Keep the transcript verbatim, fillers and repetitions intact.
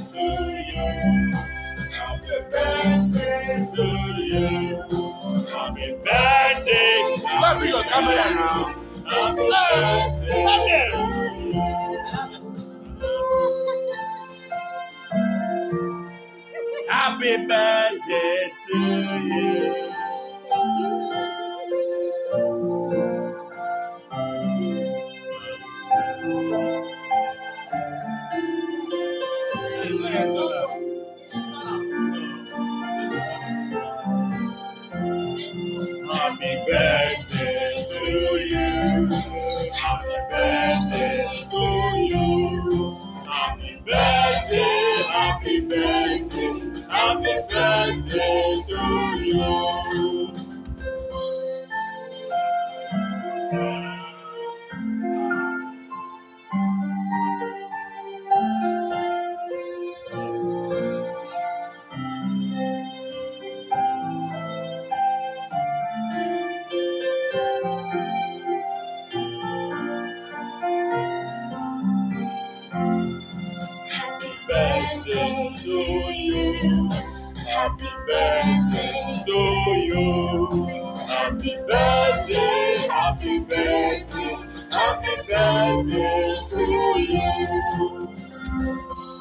to you. Happy birthday to you. Happy birthday. Happy your camera now. Happy birthday to you. Happy birthday to you. Happy birthday to you. Happy birthday to you. Happy birthday, happy birthday, happy birthday to you. Birthday to you. Happy birthday to you. Happy birthday, happy birthday, happy birthday to you.